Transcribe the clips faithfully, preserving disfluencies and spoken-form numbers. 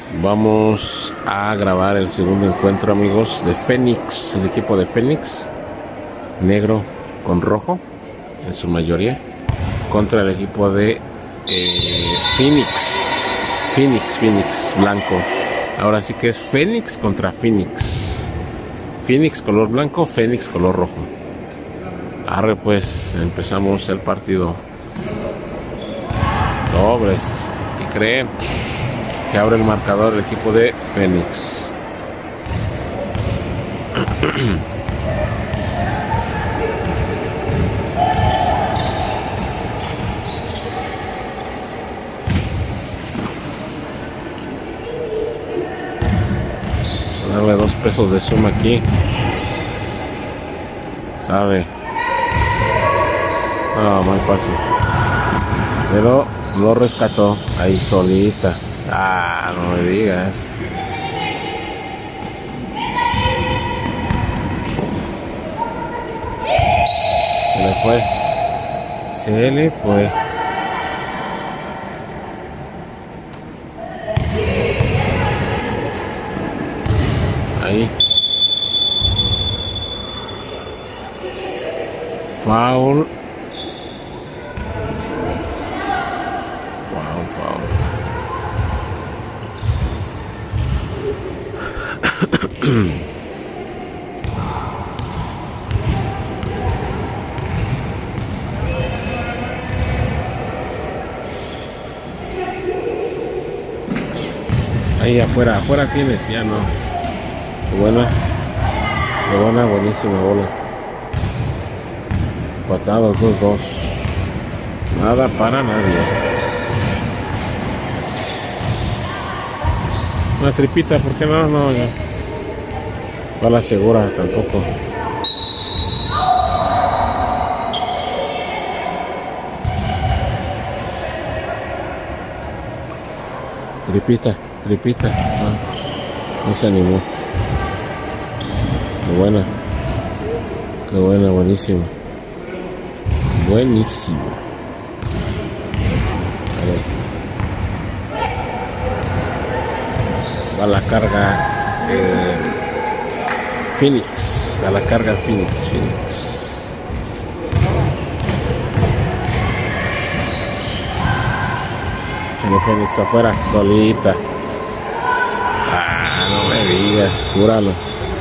Vamos a grabar el segundo encuentro, amigos, de Fénix, el equipo de Fénix, negro con rojo, en su mayoría, contra el equipo de eh, Phoenix, Phoenix, Phoenix, blanco. Ahora sí que es Fénix contra Phoenix. Phoenix color blanco, Fénix color rojo. Arre, pues, empezamos el partido. Dobres, ¿qué creen? Que abre el marcador el equipo de Fénix. Vamos a darle dos pesos de suma aquí. Sabe. No, mal pase. Pero lo rescató ahí solita. Ah, no me digas. Se le fue. Se le fue. Ahí. Foul. Foul, foul. Ahí afuera, afuera tienes, ya no. Qué buena, qué buena, buenísima bola. Empatados dos dos. Nada para nadie. Una tripita, ¿por qué no? No, ya. No la segura tampoco. Tripita, tripita. No, no se animó. Qué buena. Qué buena, buenísimo. Buenísimo. A la carga eh, Phoenix, a la carga Phoenix, Phoenix. Chino Phoenix afuera, solita. Ah, no me digas, júralo.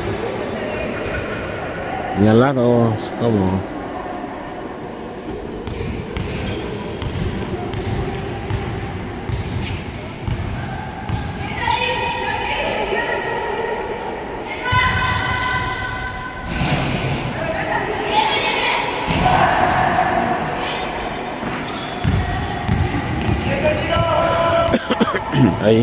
Ni al lado, es como. Ahí.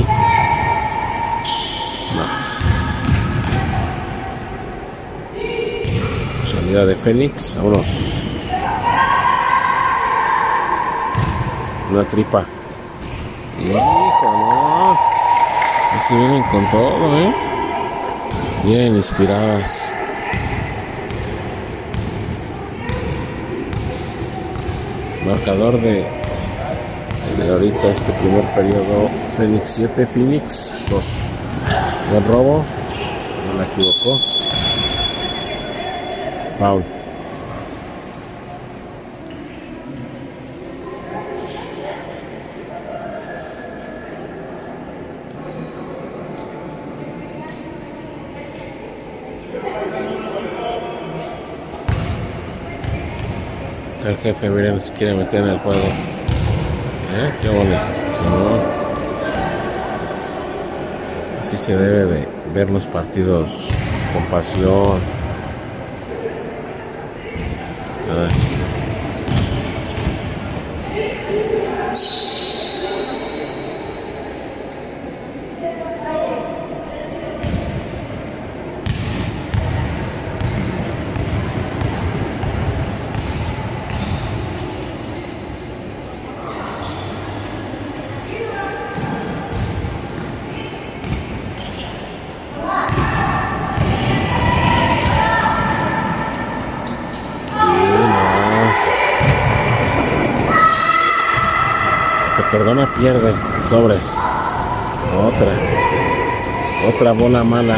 No. Salida de Fénix. Vámonos. Una tripa. Hijo, no. Así vienen con todo, ¿eh? Bien inspiradas. Marcador de, de ahorita este primer periodo. Fénix siete, Phoenix dos. Buen robo. No la equivocó. Foul. El jefe, miren, se quiere meter en el juego. ¿Eh? Qué bonito. Si no, así se debe de ver los partidos con pasión. Ay. Perdona, pierde. Sobres. Otra. Otra bola mala.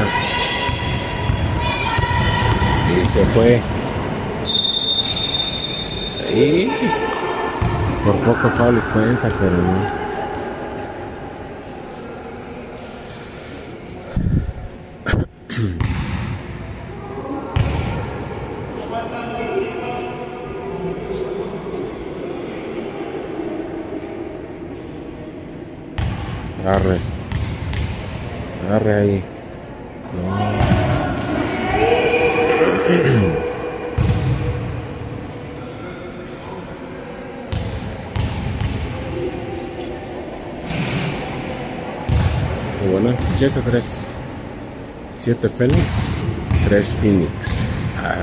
Y se fue. Y por poco foul y cuenta, pero no. Agarre. Agarre ahí. No. Y bueno, siete tres. siete Phoenix, tres Phoenix. Ah.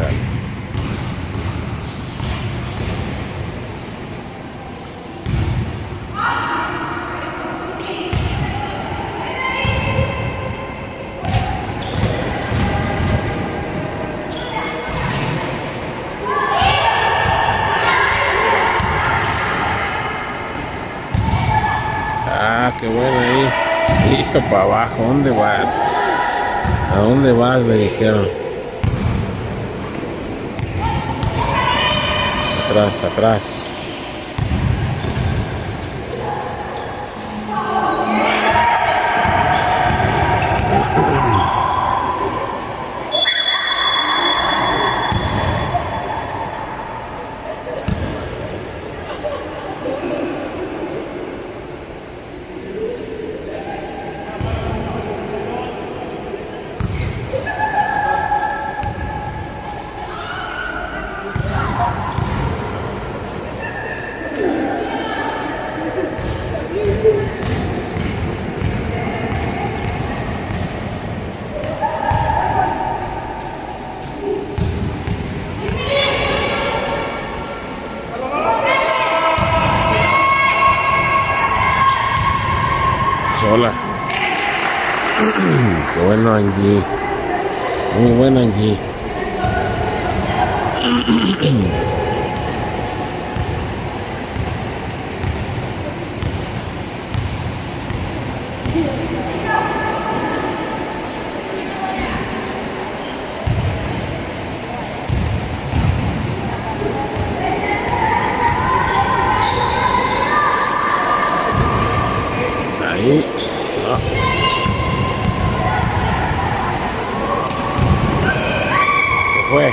Ah, qué bueno ahí. Hijo, para abajo, ¿dónde vas? ¿A dónde vas? Me dijeron. Atrás, atrás. Sola. Qué bueno, Angie. Muy bueno, Angie. Ahí. No. Se fue.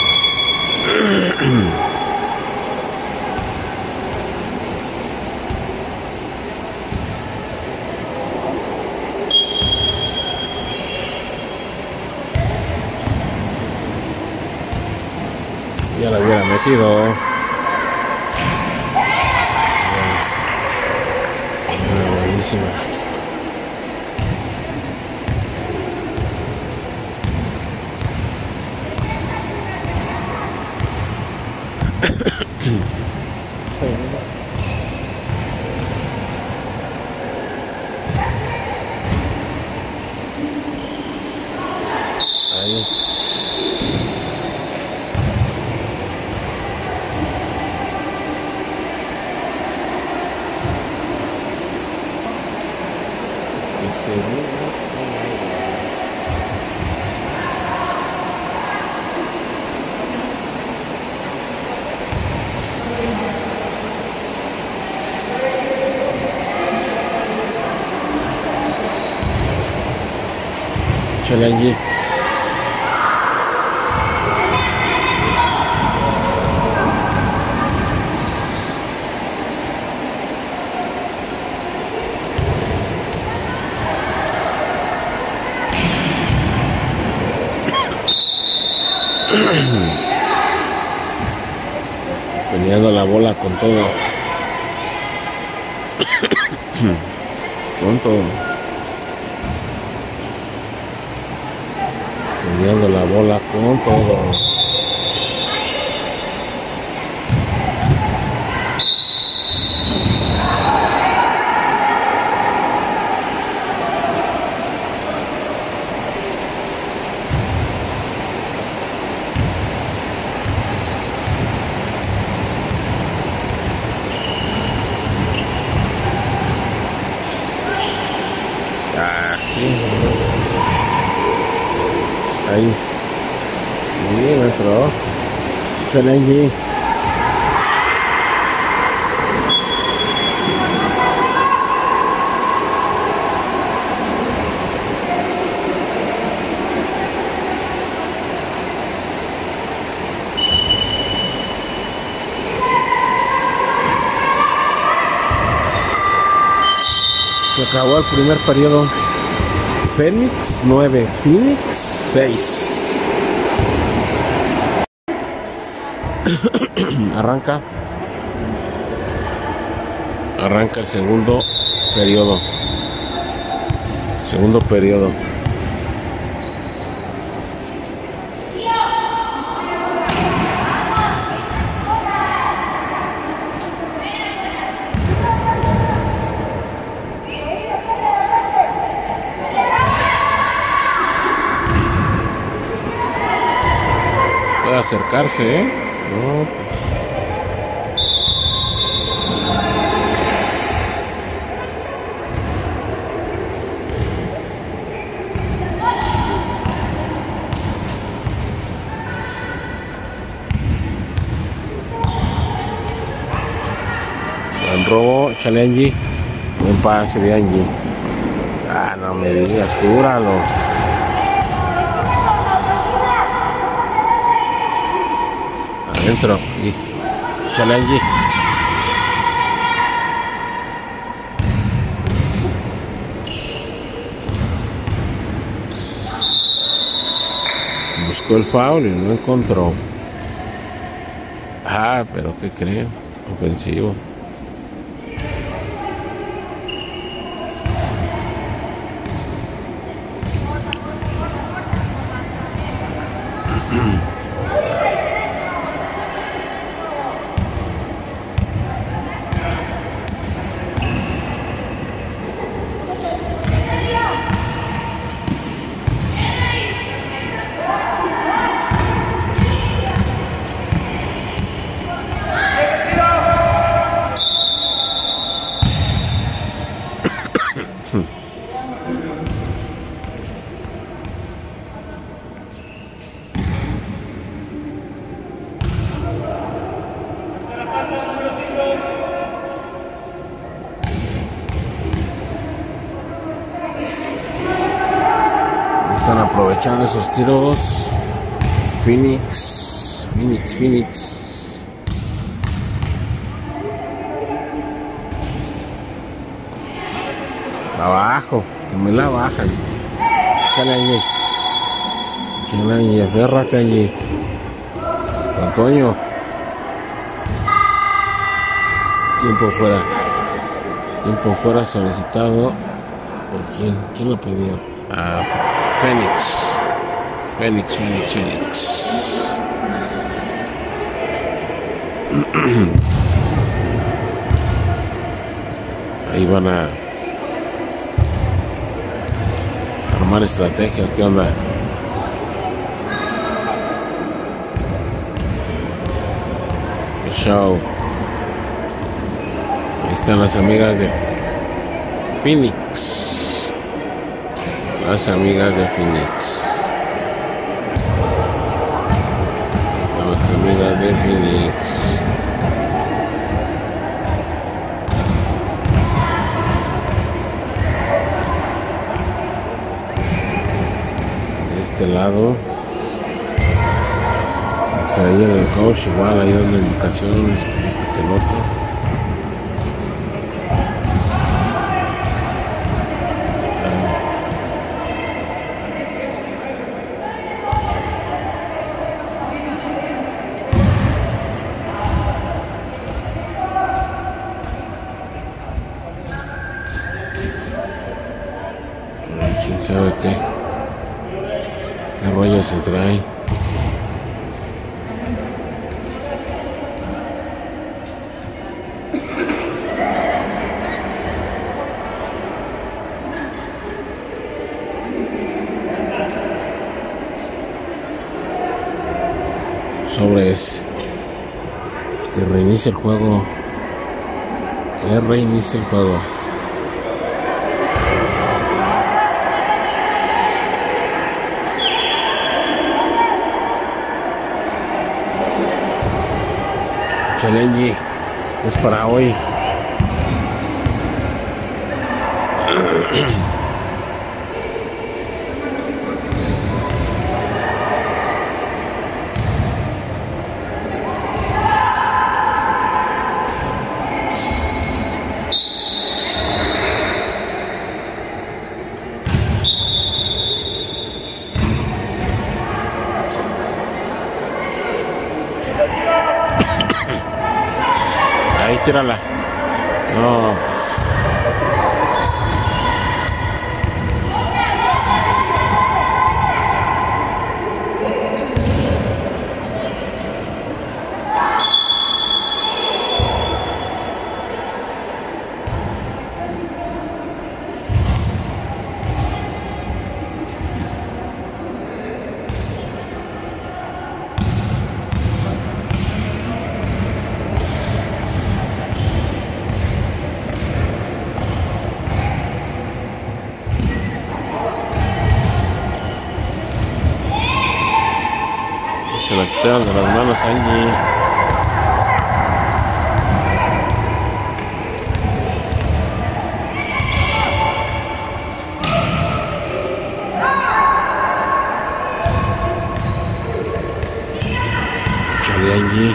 Ya la hubiera metido. Buenísima. Ahí. Échale allí. Peleando la bola con todo. Con todo. Peleando la bola con todo. Ah, sí. Ahí. Bien, entró. Excelente. Se acabó el primer periodo. Phoenix nueve, Phoenix seis. Arranca. Arranca el segundo periodo. Segundo periodo. Puede acercarse, ¿eh? No, pues. Buen robo, échale Angie. Buen pase de Angie. Ah, no me digas, cúralo. Adentro. Y échale Angie. Buscó el foul y no encontró. Ah, pero ¿qué creen? Ofensivo. Están aprovechando esos tiros. Phoenix, Phoenix, Phoenix. Abajo, que me la bajan. Échale allí. Échale allí, aférrate allí. Antonio. Tiempo fuera. Tiempo fuera solicitado. ¿Por quién? ¿Quién lo pidió? Ah, Phoenix. Phoenix, Phoenix, Phoenix. Ahí van a armar estrategia. ¿Qué onda? El show. Ahí están las amigas de Phoenix. Las amigas de Phoenix. Las amigas de Phoenix. De este lado. Pues ahí en el coach igual ahí dando indicaciones. Esto que el otro. ¿Quién sabe qué? ¿Qué rollo se trae? Sobres. Que reinicie el juego. Que reinicie el juego. Chalenji, que es para hoy. Ahí tírala. No. Se la quitaron de las manos a Angie. Chale, Angie.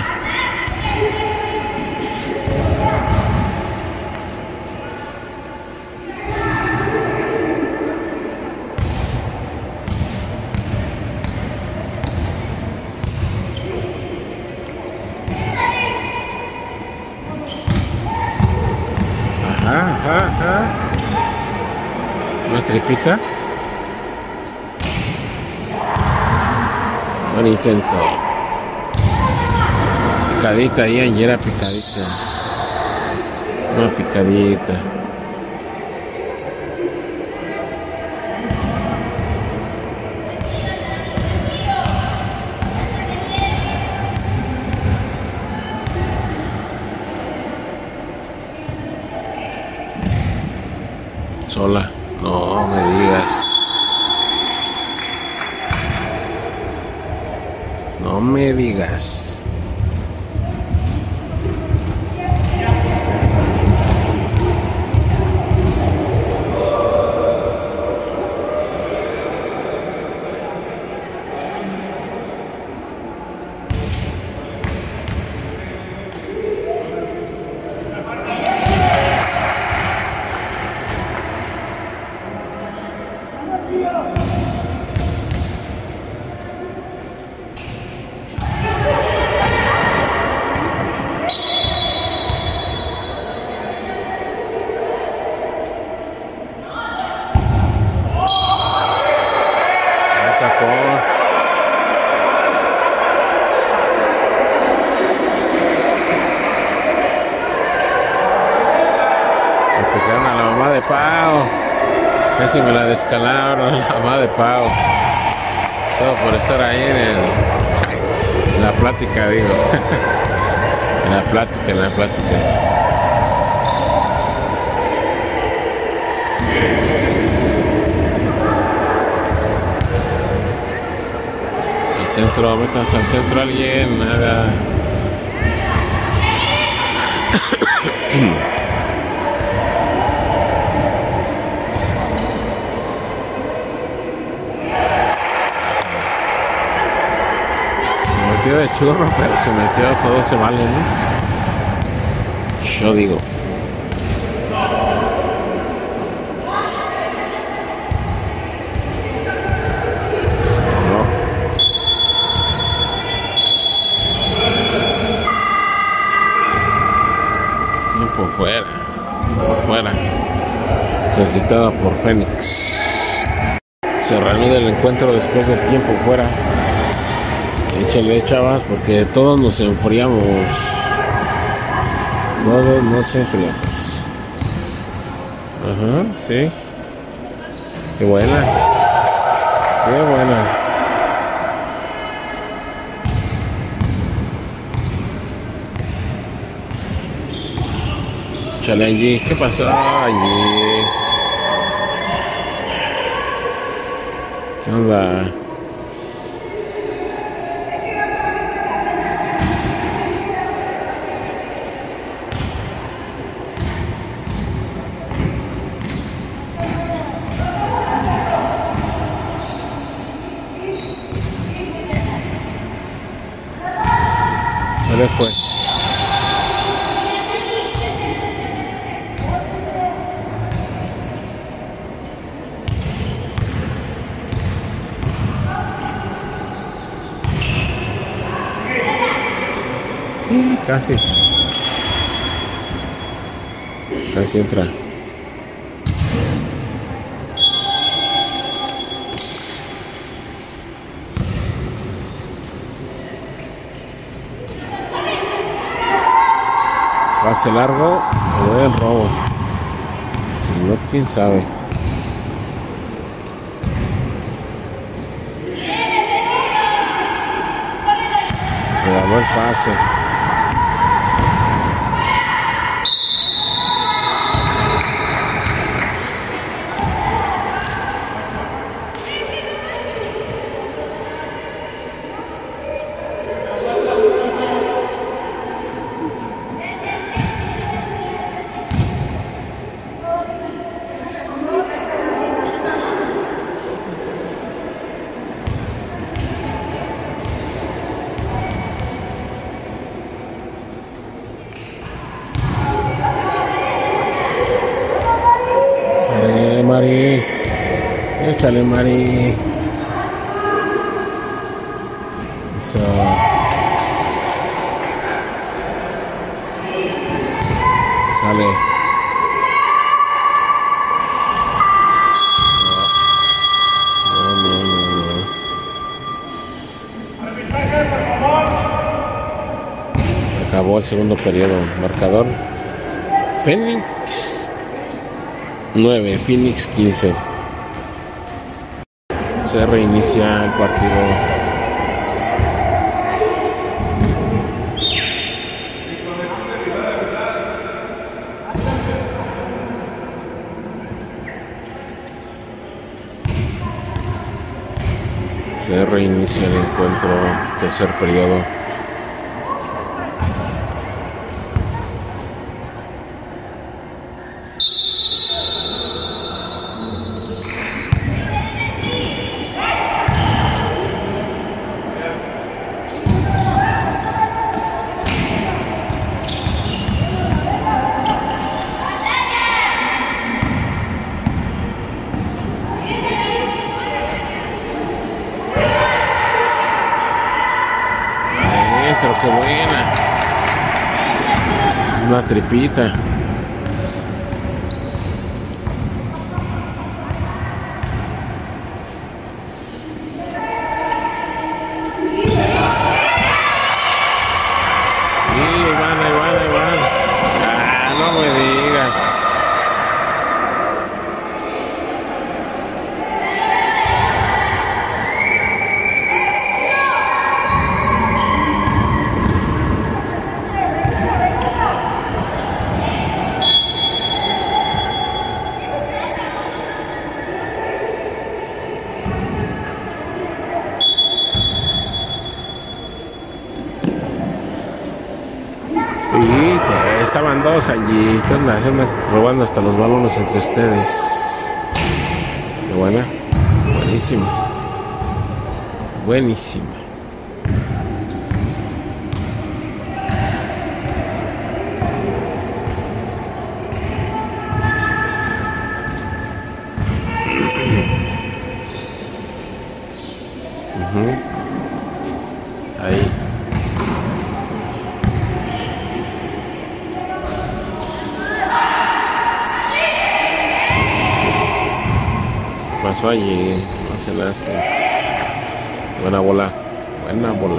Ajá, ajá. Una tripita. Buen intento. Picadita ahí, ayer era picadita. Una picadita. Sola, no me digas. No me digas. Le pegaron a la mamá de Pau. Casi me la descalaron, la mamá de Pau. Todo por estar ahí en, el, en la plática, digo. En la plática, en la plática. Al centro, métanse al centro alguien, nada. Se metió de churro, pero se metió, todo se vale, ¿no? Yo digo. Tiempo fuera, tiempo fuera. Solicitada por Fénix. Se reanuda el encuentro después del tiempo fuera. Échale, chavas, porque todos nos enfriamos. Todos nos enfriamos. Ajá, sí. Qué buena. Qué buena. Chale, Angie. ¿Qué pasó, Angie? ¿Qué onda? Se les fue. Y casi. Casi entra. Pase largo, o el robo. Si no, quién sabe. Regaló el pase. Mari, échale, Mari. Eso. Sale. No, no, no, no. Acabó el segundo periodo. Marcador. Phoenix nueve, Phoenix quince. Se reinicia el partido. Se reinicia el encuentro, tercer periodo. Pero qué buena. Una tripita. Y ahí van, ahí van, ahí van. Ah, no me digas. Sí, estaban dos allí. ¿Qué onda? Se andan robando hasta los balones entre ustedes. Qué buena. Buenísima. Buenísima. Uh-huh. Ahí. Pasó allí, no se la hace. Buena bola, buena bola.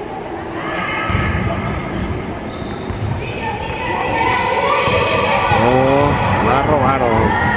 Oh, se la robaron.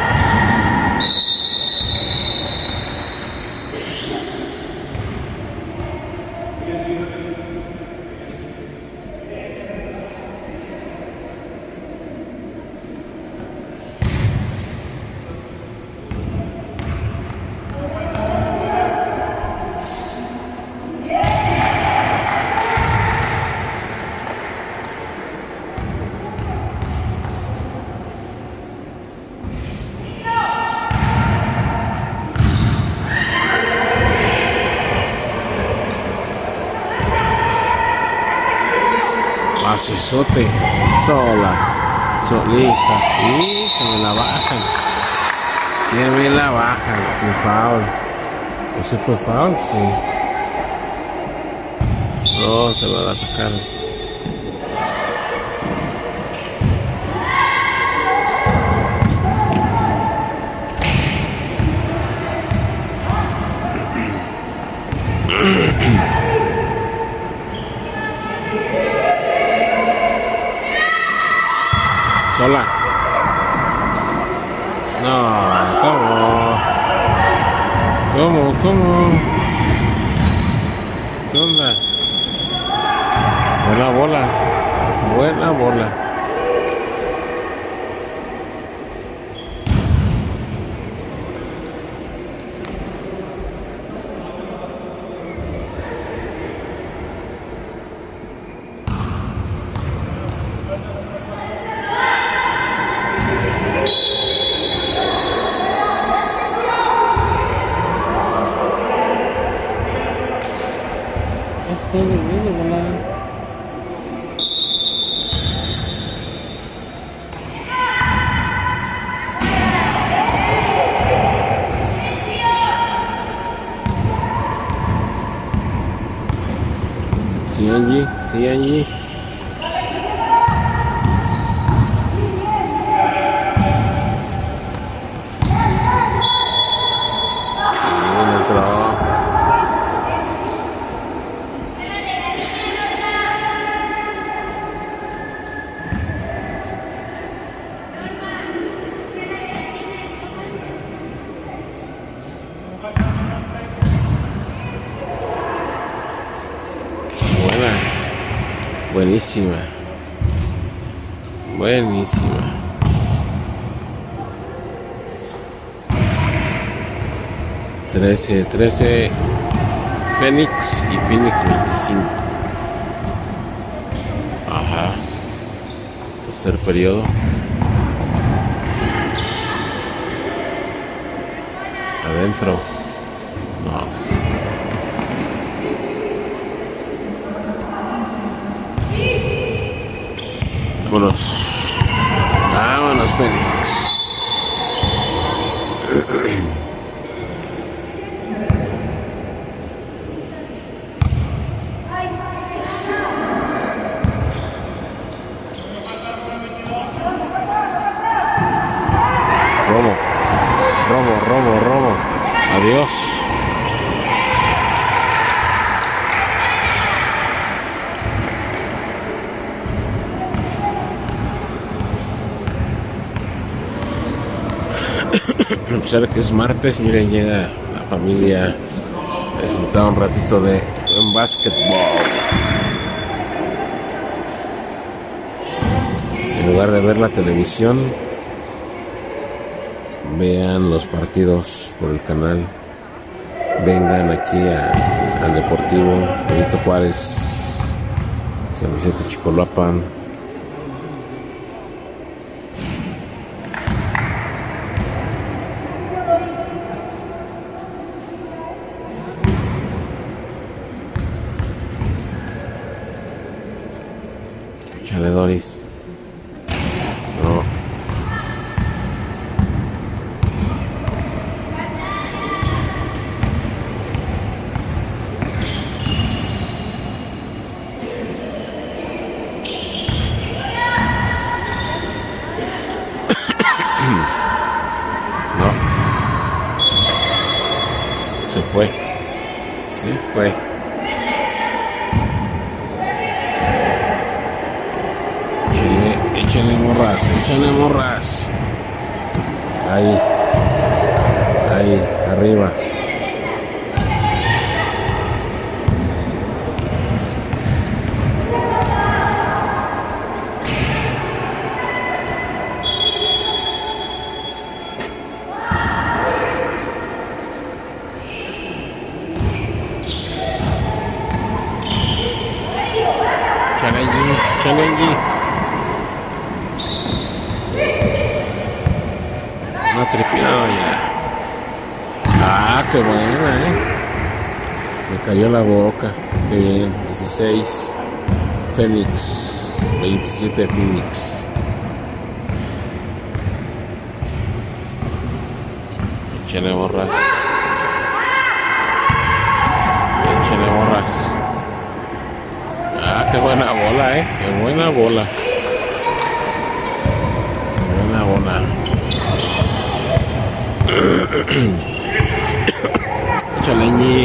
pasesote. Sola. Solita. Y que me la bajan. Que me la bajan. Sin foul. ¿Ese fue foul? Sí. No, se va a sacar. Sola. No, ¿cómo? ¿Cómo? ¿Cómo? ¿Qué onda? Buena bola. Buena bola. Sí, Angie, sí, Angie. Bien, entró. Buenísima. Buenísima. trece, trece. Phoenix y Phoenix veinticinco. Ajá. Tercer periodo. Adentro. No. Vámonos. Vámonos, Phoenix. Robo. Robo, robo, robo. Adiós. A pesar de que es martes, miren, llega la familia a disfrutar un ratito de un básquetbol. En lugar de ver la televisión, vean los partidos por el canal. Vengan aquí a, al Deportivo Benito Juárez, San Vicente Chicoloapan. Chale, Doris. No. No. Se fue. Se fue. Échale morras, échale morras. Ahí. Ahí, arriba. Challenge, challenge. No tripiado ya. Ah, qué buena, eh. Me cayó la boca. Qué bien. dieciséis. Phoenix. veintisiete Phoenix. Échale borras. Échale borras. Ah, qué buena bola, eh. Qué buena bola. Qué buena bola. Échale, ñi.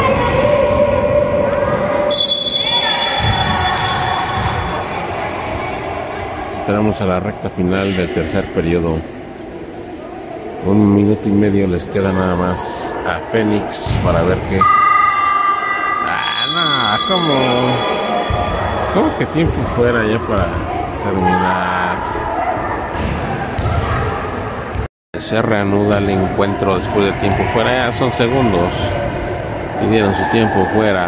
Entramos a la recta final del tercer periodo. Un minuto y medio les queda nada más a Phoenix para ver qué. Ah, no, como, como que tiempo fuera ya para terminar. Se reanuda el encuentro después del tiempo fuera. Ya son segundos. Pidieron su tiempo fuera.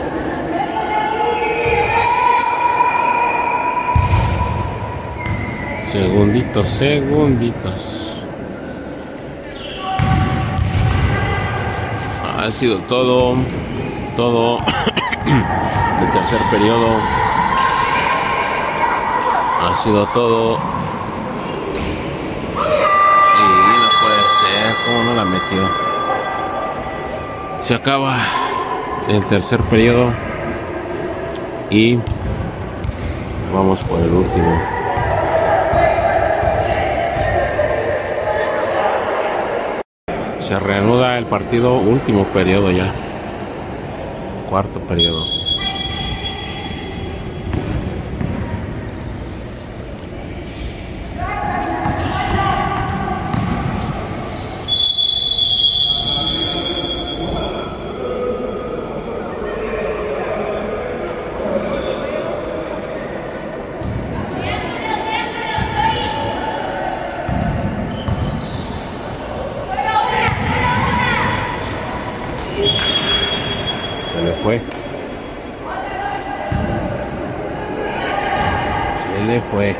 Segunditos, segunditos. Ha sido todo, todo el tercer periodo. Ha sido todo. Y no puede ser, ¿cómo no la metió? Se acaba el tercer periodo y vamos por el último. Se reanuda el partido, último periodo ya. Cuarto periodo. Se le fue. Se le fue.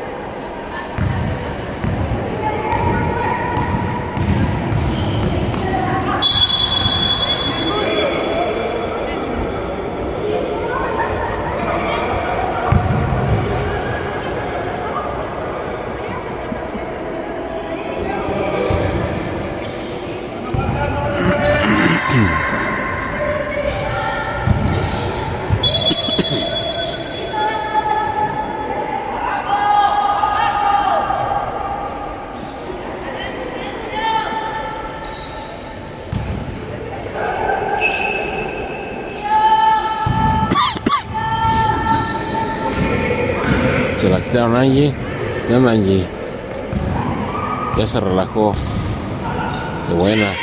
Se la quitaron a Angie. Quitaron a Angie. Ya se relajó. Qué buena.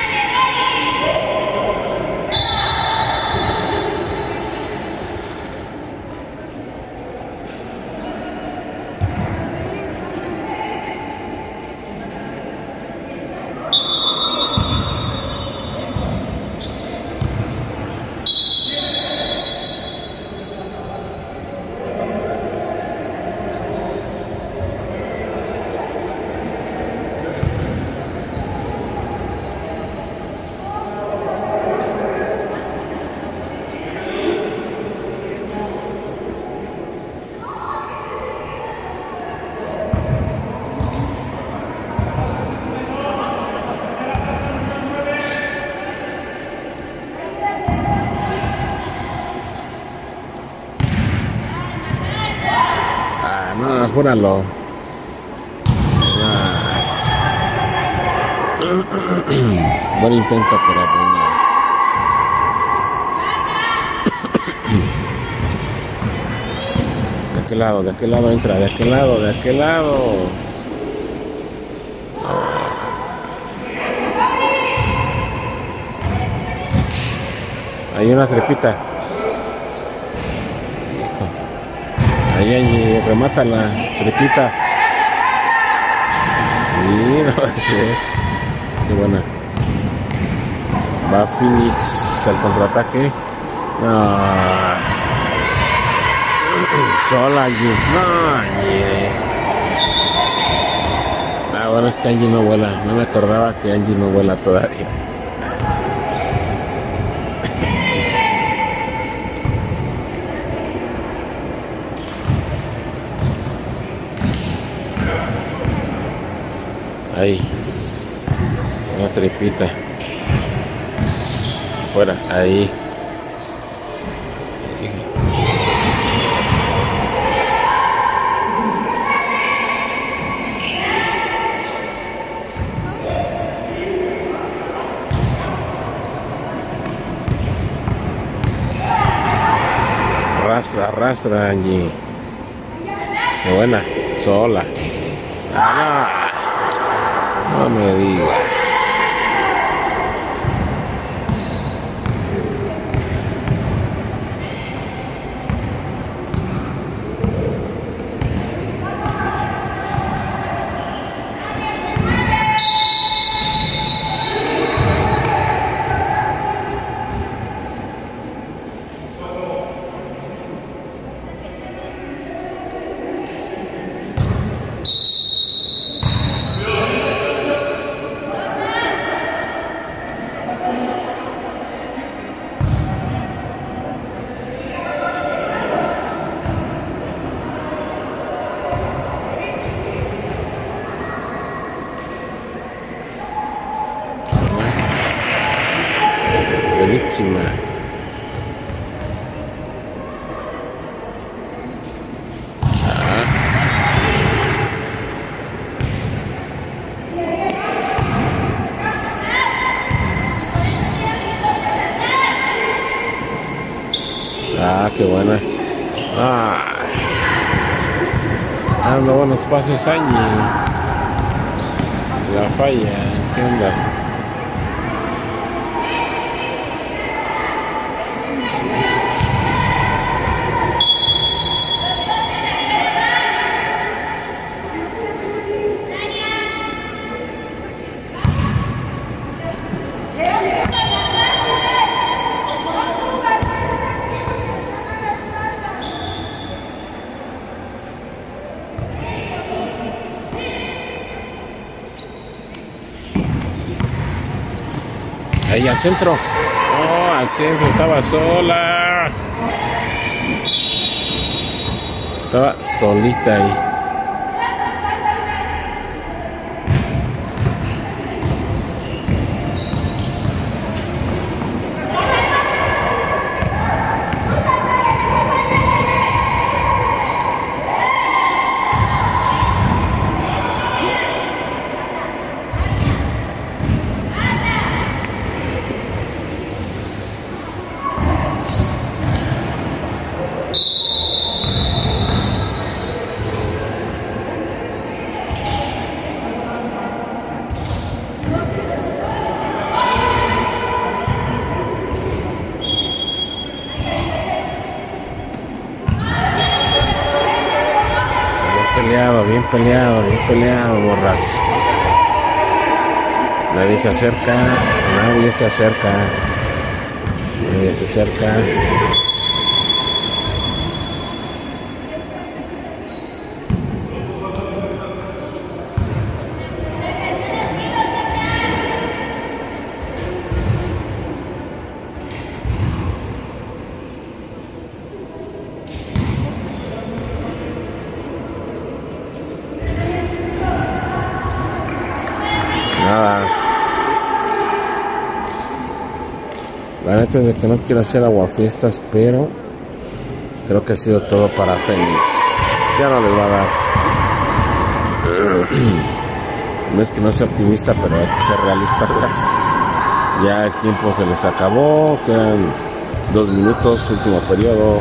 No, júralo. Yes. Buen intento, pero bueno. ¿De qué lado? ¿De qué lado entra? ¿De qué lado? ¿De qué lado? Hay una trepita. Ahí, ahí, remata la trepita. Y no sé. Qué buena. Va Phoenix al contraataque. No. Sola allí. No, allí. Ah, bueno, es que Angie no vuela. No me acordaba que Angie no vuela todavía. Ahí. Una tripita. Fuera. Ahí. Arrastra, arrastra, Angie. Qué buena. Sola. Ah, no. No me digas. Buenísima. Ah. Ah, qué buena. Ah. Dando buenos pasos, Angie. La falla. ¿Qué onda? Ahí al centro. Oh, al centro, estaba sola. Estaba solita ahí. Peleado, bien peleado, bien peleado, morras. Nadie se acerca, nadie se acerca, nadie se acerca. Nada. La neta es de que no quiero hacer aguafiestas, pero creo que ha sido todo para Fénix. Ya no les va a dar. No es que no sea optimista, pero hay que ser realista. Ya el tiempo se les acabó. Quedan dos minutos, último periodo.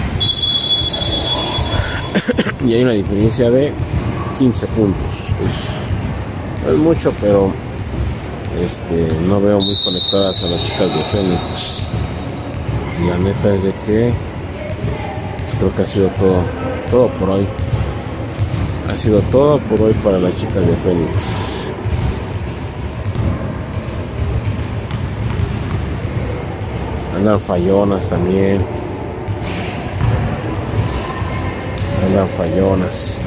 Y hay una diferencia de quince puntos. No es mucho, pero este no veo muy conectadas a las chicas de Fénix. Y la neta es de que pues, creo que ha sido todo, todo por hoy. Ha sido todo por hoy para las chicas de Fénix. Andan fallonas también. Andan fallonas.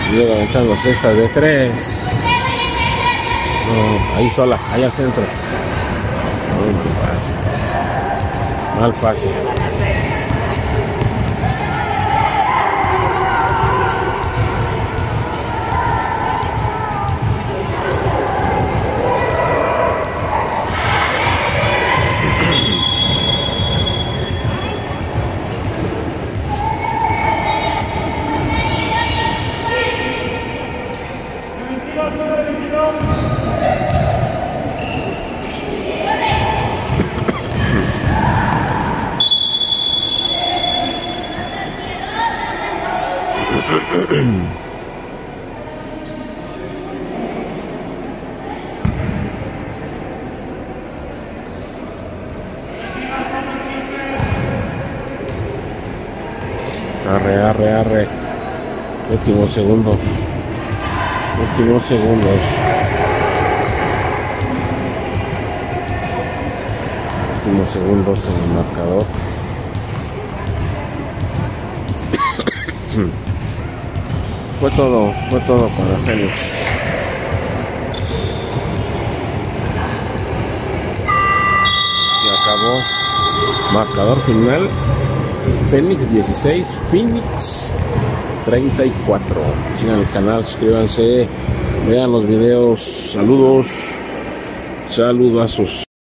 Y luego aventando cesta de tres. No, ahí sola, ahí al centro. No, mal pase. Mal pase. Arre, arre, arre. Último segundo. Últimos segundos. Últimos segundos en el marcador. Fue todo, fue todo para Fénix. Se acabó. Marcador final. Fénix dieciséis, Phoenix treinta y cuatro. Sigan el canal, suscríbanse, vean los videos. Saludos. Saludazos.